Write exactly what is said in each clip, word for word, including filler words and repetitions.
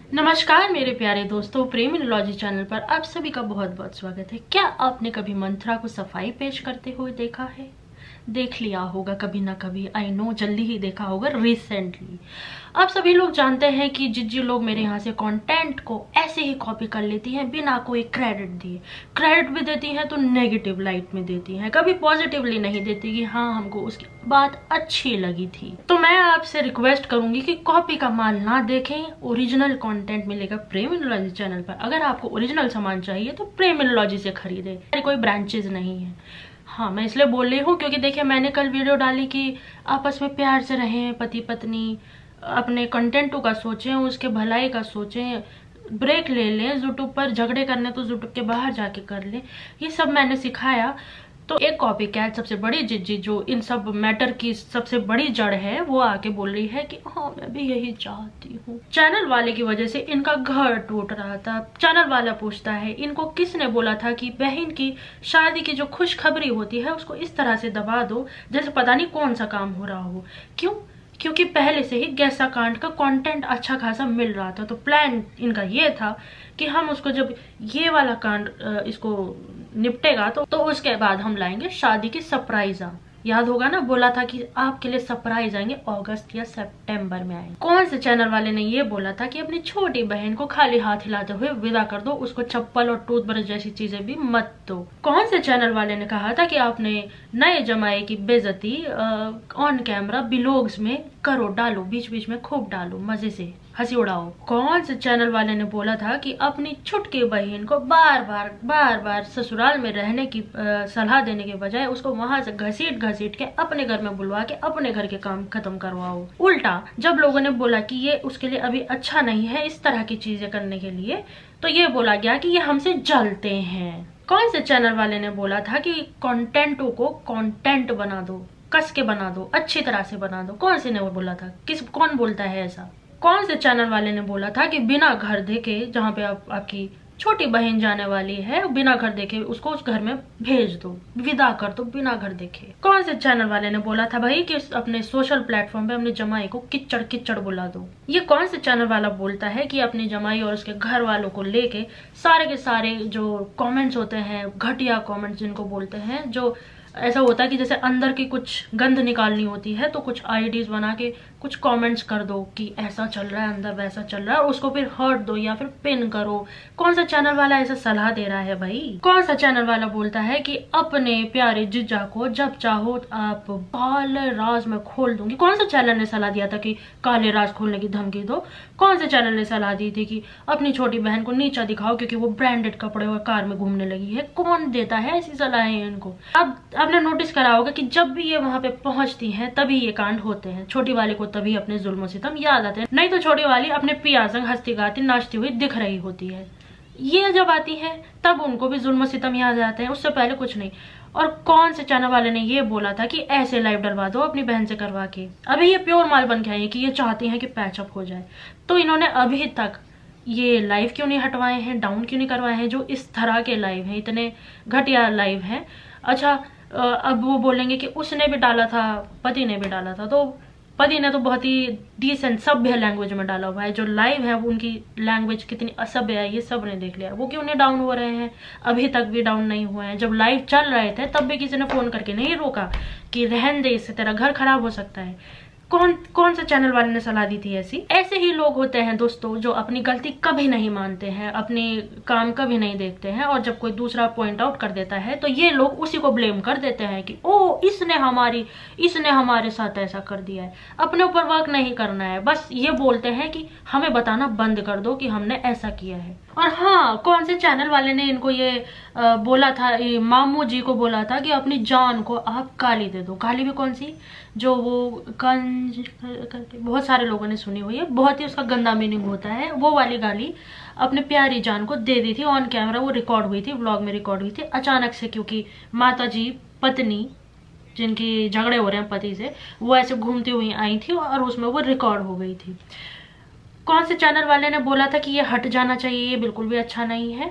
नमस्कार मेरे प्यारे दोस्तों, प्रेमिनोलॉजी चैनल पर आप सभी का बहुत बहुत स्वागत है। क्या आपने कभी मंत्रा को सफाई पेश करते हुए देखा है? देख लिया होगा कभी ना कभी, आई नो जल्दी ही देखा होगा रिसेंटली। आप सभी लोग जानते हैं कि जिज्जी लोग मेरे यहाँ से कंटेंट को ऐसे ही कॉपी कर लेती हैं बिना कोई क्रेडिट दिए। क्रेडिट भी देती हैं तो नेगेटिव लाइट में देती हैं, कभी पॉजिटिवली नहीं देती कि हाँ हमको उसकी बात अच्छी लगी थी। तो मैं आपसे रिक्वेस्ट करूंगी कि कॉपी का माल ना देखें, ओरिजिनल कंटेंट मिलेगा प्रेमिनोलॉजी चैनल पर। अगर आपको ओरिजिनल सामान चाहिए तो प्रेमिनोलॉजी से खरीदे, कोई ब्रांचेज नहीं है। हाँ, मैं इसलिए बोल रही हूँ क्योंकि देखिए मैंने कल वीडियो डाली कि आपस में प्यार से रहें, पति पत्नी अपने कंटेंटों का सोचें, उसके भलाई का सोचें, ब्रेक ले लें। यूट्यूब पर झगड़े करने तो यूट्यूब के बाहर जाके कर लें, ये सब मैंने सिखाया। तो एक कॉपी कैट सबसे बड़ी जिज्जी जो इन सब मैटर की सबसे बड़ी जड़ है, वो आके बोल रही है कि हाँ मैं भी यही चाहती हूँ। चैनल वाले की वजह से इनका घर टूट रहा था। चैनल वाला पूछता है इनको किसने बोला था कि बहन की शादी की जो खुशखबरी होती है उसको इस तरह से दबा दो जैसे पता नहीं कौन सा काम हो रहा हो। क्यों? क्योंकि पहले से ही गैसा कांड का कंटेंट अच्छा खासा मिल रहा था। तो प्लान इनका ये था कि हम उसको जब ये वाला कांड इसको निपटेगा तो, तो उसके बाद हम लाएंगे शादी की सरप्राइज। याद होगा ना, बोला था कि आपके लिए सरप्राइज आएंगे अगस्त या सितंबर में आएंगे। कौन से चैनल वाले ने ये बोला था कि अपनी छोटी बहन को खाली हाथ हिलाते हुए विदा कर दो, उसको चप्पल और टूथब्रश जैसी चीजें भी मत दो। कौन से चैनल वाले ने कहा था कि आपने नए जमाए की बेइज्जती ऑन कैमरा बिलोग्स में करो, डालो, बीच बीच में खूब डालो, मजे से हंसी उड़ाओ। कौन से चैनल वाले ने बोला था कि अपनी छुटकी बहन को बार बार बार बार ससुराल में रहने की सलाह देने के बजाय उसको वहां से घसीट घसीट के अपने घर में बुलवा के अपने घर के काम खत्म करवाओ। उल्टा जब लोगों ने बोला कि ये उसके लिए अभी अच्छा नहीं है इस तरह की चीजें करने के लिए, तो ये बोला गया कि ये हमसे जलते हैं। कौन से चैनल वाले ने बोला था कि कंटेंटों को कंटेंट बना दो, कस के बना दो, अच्छी तरह से बना दो? कौन से ने वो बोला था? किस कौन बोलता है ऐसा? कौन से चैनल वाले ने बोला था कि बिना घर देखे जहाँ पे आप, आपकी छोटी बहन जाने वाली है, बिना घर देखे उसको उस घर में भेज दो, विदा कर दो बिना घर देखे? कौन से चैनल वाले ने बोला था भाई कि अपने सोशल प्लेटफॉर्म पे अपने जमाई को किच्चड़ किच्चड़ बुला दो? ये कौन से चैनल वाला बोलता है कि अपनी जमाई और उसके घर वालों को लेके सारे के सारे जो कमेंट्स होते हैं, घटिया कमेंट्स जिनको बोलते हैं, जो ऐसा होता है कि जैसे अंदर की कुछ गंद निकालनी होती है तो कुछ आईडीज बना के कुछ कमेंट्स कर दो कि ऐसा चल रहा है अंदर, वैसा चल रहा है, और उसको फिर हर्ट दो या फिर पिन करो। कौन सा चैनल वाला ऐसा सलाह दे रहा है भाई? कौन सा चैनल वाला बोलता है कि अपने प्यारे जिज्जा को जब चाहो आप काले राज में खोल दूंगी? कौन सा चैनल ने सलाह दिया था कि काले राज खोलने की धमकी दो? कौन से चैनल ने सलाह दी थी कि अपनी छोटी बहन को नीचा दिखाओ क्योंकि वो ब्रांडेड कपड़े और कार में घूमने लगी है? कौन देता है ऐसी सलाहें इनको? अब आपने नोटिस करा होगा कि जब भी ये वहां पे पहुंचती हैं तभी ये कांड होते हैं। छोटी वाली को तभी अपने जुल्म सितम याद आते हैं, नहीं तो छोटी वाली अपने पिया संग हंसती गाती नाचती हुई दिख रही होती है। ये जब आती है तब उनको भी जुल्म सितम याद आते हैं, उससे पहले कुछ नहीं। और कौन से चैनल वाले ने ये बोला था कि ऐसे लाइव डलवा दो अपनी बहन से करवा के? अभी ये प्योर माल बन के आई है कि ये चाहती हैं कि पैचअप हो जाए, तो इन्होंने अभी तक ये लाइव क्यों नहीं हटवाए हैं, डाउन क्यों नहीं करवाए हैं जो इस तरह के लाइव हैं, इतने घटिया लाइव हैं? अच्छा, अब वो बोलेंगे कि उसने भी डाला था, पति ने भी डाला था, तो पति ने तो बहुत ही डिसेंट सभ्य लैंग्वेज में डाला हुआ है। जो लाइव है उनकी लैंग्वेज कितनी असभ्य है ये सब ने देख लिया। वो क्यों नहीं डाउन हो रहे हैं? अभी तक भी डाउन नहीं हुए हैं। जब लाइव चल रहे थे तब भी किसी ने फोन करके नहीं रोका कि रहन दे, इससे तेरा घर खराब हो सकता है। कौन कौन सा चैनल वाले ने सलाह दी थी ऐसी? ऐसे ही लोग होते हैं दोस्तों जो अपनी गलती कभी नहीं मानते हैं, अपने काम कभी नहीं देखते हैं, और जब कोई दूसरा पॉइंट आउट कर देता है तो ये लोग उसी को ब्लेम कर देते हैं कि ओ इसने हमारी इसने हमारे साथ ऐसा कर दिया है। अपने ऊपर वर्क नहीं करना है, बस ये बोलते हैं कि हमें बताना बंद कर दो कि हमने ऐसा किया है। और हाँ, कौन से चैनल वाले ने इनको ये आ, बोला था, मामू जी को बोला था कि अपनी जान को आप गाली दे दो? गाली भी कौन सी? जो वो कंज करके बहुत सारे लोगों ने सुनी हुई है, बहुत ही उसका गंदा मीनिंग होता है, वो वाली गाली अपने प्यारी जान को दे दी थी ऑन कैमरा। वो रिकॉर्ड हुई थी, व्लॉग में रिकॉर्ड हुई थी अचानक से, क्योंकि माता जी पत्नी जिनकी झगड़े हो रहे हैं पति से, वो ऐसे घूमती हुई आई थी और उसमें वो रिकॉर्ड हो गई थी। कौन से चैनल वाले ने बोला था कि ये हट जाना चाहिए, ये बिल्कुल भी अच्छा नहीं है?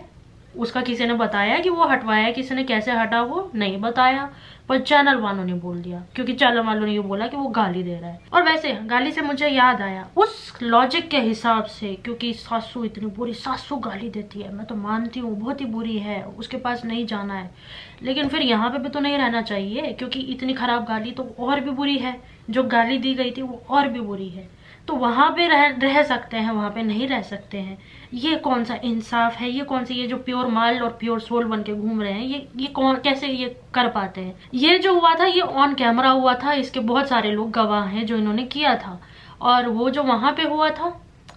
उसका किसी ने बताया कि वो हटवाया, किसी ने कैसे हटा वो नहीं बताया, पर चैनल वालों ने बोल दिया, क्योंकि चैनल वालों ने ये बोला कि वो गाली दे रहा है। और वैसे गाली से मुझे याद आया, उस लॉजिक के हिसाब से, क्योंकि सासू इतनी बुरी, सासू गाली देती है, मैं तो मानती हूँ बहुत ही बुरी है, उसके पास नहीं जाना है, लेकिन फिर यहाँ पे भी तो नहीं रहना चाहिए, क्योंकि इतनी खराब गाली तो और भी बुरी है, जो गाली दी गई थी वो और भी बुरी है। तो वहां पे रह रह सकते हैं, वहां पे नहीं रह सकते हैं। ये कौन सा इंसाफ है? ये कौन सी, ये जो प्योर माल और प्योर सोल बन के घूम रहे हैं, ये ये कौन, कैसे ये कर पाते हैं? ये जो हुआ था ये ऑन कैमरा हुआ था, इसके बहुत सारे लोग गवाह हैं जो इन्होंने किया था। और वो जो वहां पे हुआ था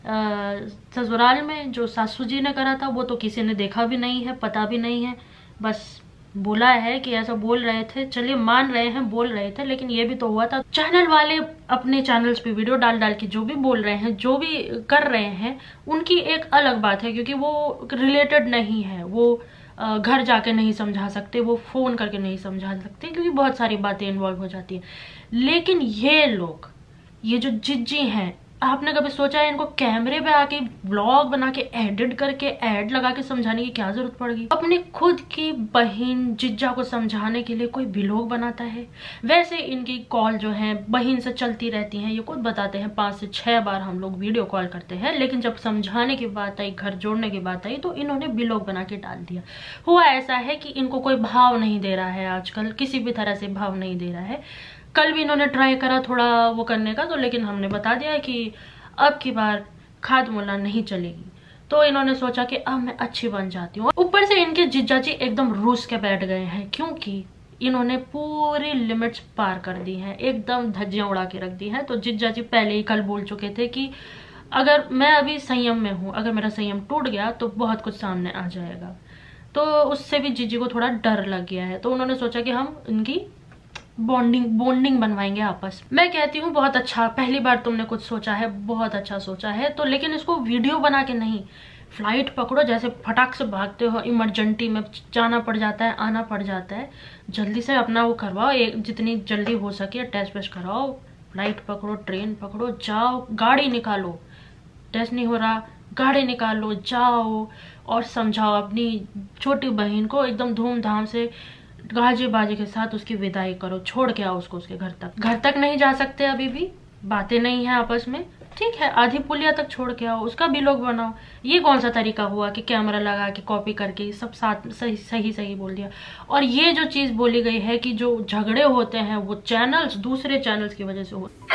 ससुराल में, जो सासू जी ने करा था, वो तो किसी ने देखा भी नहीं है, पता भी नहीं है, बस बोला है कि ऐसा बोल रहे थे, चलिए मान रहे हैं बोल रहे थे, लेकिन ये भी तो हुआ था। चैनल वाले अपने चैनल्स पे वीडियो डाल डाल के जो भी बोल रहे हैं, जो भी कर रहे हैं, उनकी एक अलग बात है, क्योंकि वो रिलेटेड नहीं है, वो घर जाके नहीं समझा सकते, वो फोन करके नहीं समझा सकते, क्योंकि बहुत सारी बातें इन्वॉल्व हो जाती है। लेकिन ये लोग, ये जो जिज्जी हैं, आपने कभी सोचा है इनको कैमरे पे आके व्लॉग बना के एडिट करके ऐड लगा के समझाने की क्या जरूरत पड़ गई? अपने खुद की बहन जिज्जा को समझाने के लिए कोई व्लॉग बनाता है। वैसे इनकी कॉल जो है बहन से चलती रहती है, ये खुद बताते हैं, पांच से छह बार हम लोग वीडियो कॉल करते हैं, लेकिन जब समझाने की बात आई, घर जोड़ने की बात आई, तो इन्होंने व्लॉग बना के डाल दिया। हुआ ऐसा है कि इनको कोई भाव नहीं दे रहा है, आजकल किसी भी तरह से भाव नहीं दे रहा है। कल भी इन्होंने ट्राई करा थोड़ा वो करने का, तो लेकिन हमने बता दिया कि अब की बार खाद मोला नहीं चलेगी। तो इन्होंने सोचा कि अब मैं अच्छी बन जाती हूँ। ऊपर से इनके जीजा जी एकदम रूस के बैठ गए हैं, क्योंकि इन्होंने पूरी लिमिट्स पार कर दी हैं, एकदम धज्जियां उड़ा के रख दी हैं। तो जीजा जी पहले ही कल बोल चुके थे कि अगर मैं अभी संयम में हूँ, अगर मेरा संयम टूट गया तो बहुत कुछ सामने आ जाएगा। तो उससे भी जीजी को थोड़ा डर लग गया है, तो उन्होंने सोचा कि हम इनकी बॉन्डिंग बॉन्डिंग बनवाएंगे आपस। मैं कहती हूँ बहुत अच्छा, पहली बार तुमने कुछ सोचा है, बहुत अच्छा सोचा है। तो लेकिन इसको वीडियो बना के नहीं, फ्लाइट पकड़ो, जैसे फटाक से भागते हो, इमरजेंसी में जाना पड़ जाता है, आना पड़ जाता है, जल्दी से अपना वो करवाओ, एक जितनी जल्दी हो सके टेस्ट वेस्ट कराओ, फ्लाइट पकड़ो, ट्रेन पकड़ो, जाओ, गाड़ी निकालो, टेस्ट नहीं हो रहा गाड़ी निकालो, जाओ और समझाओ अपनी छोटी बहन को, एकदम धूमधाम से गाजे बाजे के साथ उसकी विदाई करो, छोड़ के आओ उसको उसके घर तक। घर तक नहीं जा सकते, अभी भी बातें नहीं है आपस में, ठीक है, आधी पुलिया तक छोड़ के आओ, उसका भी लोग बनाओ। ये कौन सा तरीका हुआ कि कैमरा लगा के कॉपी करके सब साथ सही सही सही बोल दिया? और ये जो चीज बोली गई है कि जो झगड़े होते हैं वो चैनल्स, दूसरे चैनल्स की वजह से होते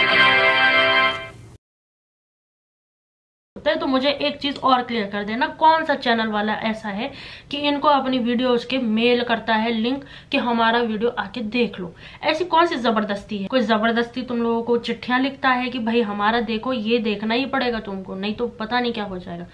हैं, तो मुझे एक चीज और क्लियर कर देना, कौन सा चैनल वाला ऐसा है कि इनको अपनी वीडियोस के मेल करता है लिंक कि हमारा वीडियो आके देख लो? ऐसी कौन सी जबरदस्ती है? कोई जबरदस्ती तुम लोगों को चिट्ठियां लिखता है कि भाई हमारा देखो, ये देखना ही पड़ेगा तुमको, नहीं तो पता नहीं क्या हो जाएगा।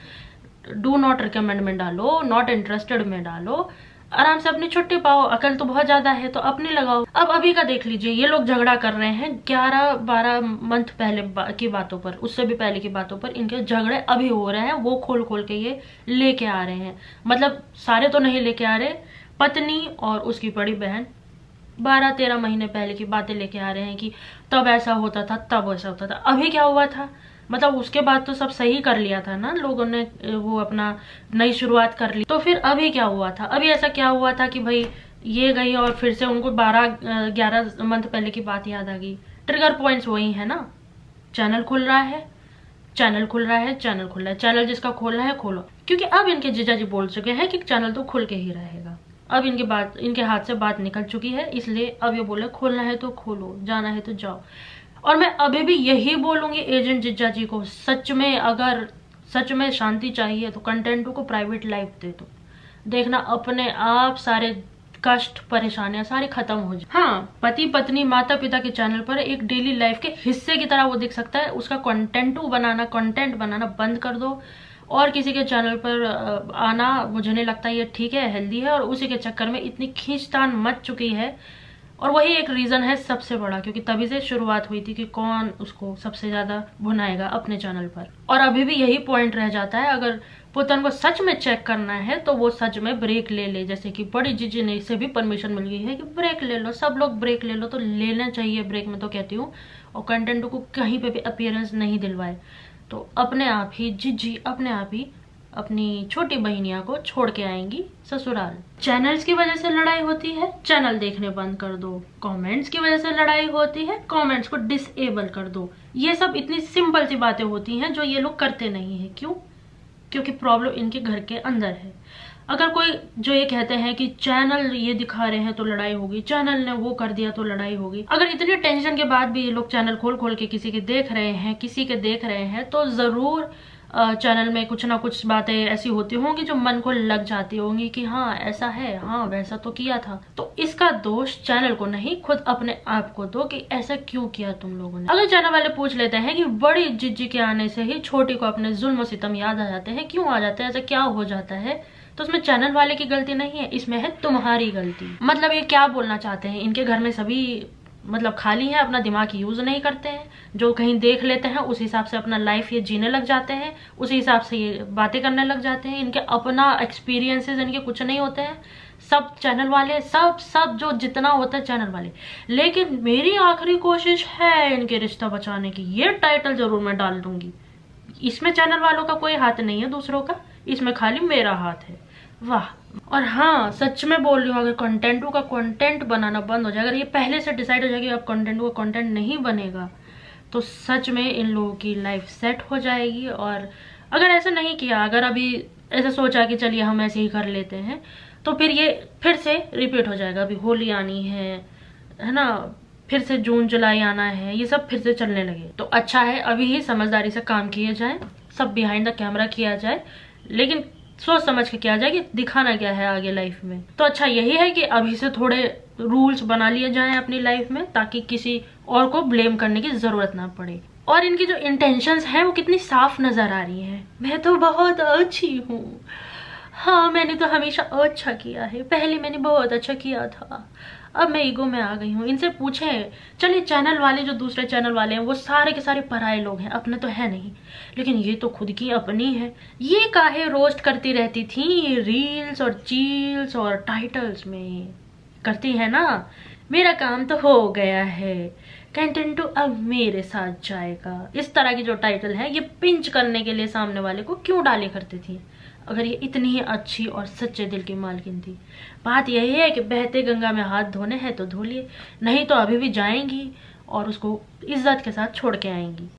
डू नॉट रिकमेंड में डालो, नॉट इंटरेस्टेड में डालो, आराम से अपनी छुट्टी पाओ। अकल तो बहुत ज्यादा है तो अपनी लगाओ। अब अभी का देख लीजिए, ये लोग झगड़ा कर रहे हैं ग्यारह बारह मंथ पहले बा, की बातों पर, उससे भी पहले की बातों पर इनके झगड़े अभी हो रहे हैं, वो खोल खोल के ये लेके आ रहे हैं। मतलब सारे तो नहीं लेके आ रहे, पत्नी और उसकी बड़ी बहन बारह तेरह महीने पहले की बातें लेके आ रहे हैं कि तब ऐसा होता था, तब ऐसा होता था। अभी क्या हुआ था? मतलब उसके बाद तो सब सही कर लिया था ना लोगों ने, वो अपना नई शुरुआत कर ली। तो फिर अभी क्या हुआ था? अभी ऐसा क्या हुआ था कि भाई ये गई और फिर से उनको बारह ग्यारह मंथ पहले की बात याद आ गई? ट्रिगर पॉइंट्स वही है ना, चैनल खुल रहा है, चैनल खुल रहा है, चैनल खुल रहा है, चैनल जिसका खोलना है खोलो। क्योंकि अब इनके जीजा जी बोल चुके हैं कि चैनल तो खुल के ही रहेगा। अब इनके बात, इनके हाथ से बात निकल चुकी है, इसलिए अब ये बोले खोलना है तो खोलो, जाना है तो जाओ। और मैं अभी भी यही बोलूंगी एजेंट जिज्जा जी को, सच में अगर सच में शांति चाहिए तो कंटेंट को प्राइवेट लाइफ दे दो, देखना अपने आप सारे कष्ट परेशानियां सारी खत्म हो जाए। हाँ, पति पत्नी माता पिता के चैनल पर एक डेली लाइफ के हिस्से की तरह वो दिख सकता है, उसका कंटेंट बनाना कंटेंट बनाना बंद कर दो। और किसी के चैनल पर आना मुझे नहीं लगता ये ठीक है, हेल्दी है। और उसी के चक्कर में इतनी खींचतान मच चुकी है, और वही एक रीजन है सबसे बड़ा, क्योंकि तभी से शुरुआत हुई थी कि कौन उसको सबसे ज्यादा भुनाएगा अपने चैनल पर। और अभी भी यही पॉइंट रह जाता है, अगर पुतन को सच में चेक करना है तो वो सच में ब्रेक ले ले, जैसे कि बड़ी जीजी ने इससे भी परमिशन मिल गई है कि ब्रेक ले लो, सब लोग ब्रेक ले लो, तो लेना चाहिए ब्रेक, में तो कहती हूँ। और कंटेंट को कहीं पे भी अपीयरेंस नहीं दिलवाए, तो अपने आप ही जीजी अपने आप ही अपनी छोटी बहनिया को छोड़ के आएंगी ससुराल। चैनल्स की वजह से लड़ाई होती है, चैनल देखने बंद कर दो। कमेंट्स की वजह से लड़ाई होती है, कमेंट्स को डिसेबल कर दो। ये सब इतनी सिंपल सी बातें होती हैं जो ये लोग करते नहीं है। क्यों? क्योंकि प्रॉब्लम इनके घर के अंदर है। अगर कोई जो ये कहते हैं कि चैनल ये दिखा रहे हैं तो लड़ाई होगी, चैनल ने वो कर दिया तो लड़ाई होगी, अगर इतनी टेंशन के बाद भी ये लोग चैनल खोल खोल के किसी के देख रहे हैं, किसी के देख रहे हैं, तो जरूर चैनल में कुछ ना कुछ बातें ऐसी होती होंगी जो मन को लग जाती होंगी कि हाँ ऐसा है, हाँ वैसा तो किया था। तो इसका दोष चैनल को नहीं, खुद अपने आप को दो कि ऐसा क्यों किया तुम लोगों ने। अगर चैनल वाले पूछ लेते हैं कि बड़ी जिज्जी के आने से ही छोटी को अपने जुल्म सितम याद आ जाते हैं, क्यों आ जाते हैं, ऐसा क्या हो जाता है, तो उसमें चैनल वाले की गलती नहीं है, इसमें है तुम्हारी गलती। मतलब ये क्या बोलना चाहते हैं? इनके घर में सभी मतलब खाली है, अपना दिमाग यूज नहीं करते हैं, जो कहीं देख लेते हैं उस हिसाब से अपना लाइफ ये जीने लग जाते हैं, उसी हिसाब से ये बातें करने लग जाते हैं। इनके अपना एक्सपीरियंसेस इनके कुछ नहीं होते हैं, सब चैनल वाले, सब सब जो जितना होता है चैनल वाले। लेकिन मेरी आखिरी कोशिश है इनके रिश्ता बचाने की, ये टाइटल जरूर मैं डाल दूंगी। इसमें चैनल वालों का कोई हाथ नहीं है दूसरों का, इसमें खाली मेरा हाथ है। वाह। और हाँ, सच में बोल रही हूँ, अगर कंटेंटों का कंटेंट बनाना बंद हो जाए, अगर ये पहले से डिसाइड हो जाए कि अब कंटेंटों का कंटेंट नहीं बनेगा, तो सच में इन लोगों की लाइफ सेट हो जाएगी। और अगर ऐसा नहीं किया, अगर अभी ऐसा सोचा कि चलिए हम ऐसे ही कर लेते हैं, तो फिर ये फिर से रिपीट हो जाएगा। अभी होली आनी है है ना, फिर से जून जुलाई आना है, ये सब फिर से चलने लगे। तो अच्छा है अभी ही समझदारी से काम किए जाए, सब बिहाइंड द कैमरा किया जाए, लेकिन सोच समझ के किया जाए कि दिखाना क्या है आगे लाइफ में। तो अच्छा यही है कि अभी से थोड़े रूल्स बना लिए जाएं अपनी लाइफ में, ताकि किसी और को ब्लेम करने की जरूरत ना पड़े। और इनकी जो इंटेंशंस हैं वो कितनी साफ नजर आ रही हैं। मैं तो बहुत अच्छी हूँ, हाँ मैंने तो हमेशा अच्छा किया है, पहले मैंने बहुत अच्छा किया था, अब मैं ईगो में आ गई हूँ। इनसे पूछें, चलिए चैनल वाले जो दूसरे चैनल वाले हैं वो सारे के सारे पराये लोग हैं, अपने तो है नहीं, लेकिन ये तो खुद की अपनी है। ये काहे रोस्ट करती रहती थी रील्स और चील्स और टाइटल्स में, करती है ना। मेरा काम तो हो गया है, कंटेंट तो अब मेरे साथ जाएगा। इस तरह की जो टाइटल है ये पिंच करने के लिए सामने वाले को क्यों डाले करती थी, अगर ये इतनी ही अच्छी और सच्चे दिल की मालकिन थी। बात यही है कि बहते गंगा में हाथ धोने हैं तो धो लिए, नहीं तो अभी भी जाएंगी और उसको इज्जत के साथ छोड़ के आएंगी।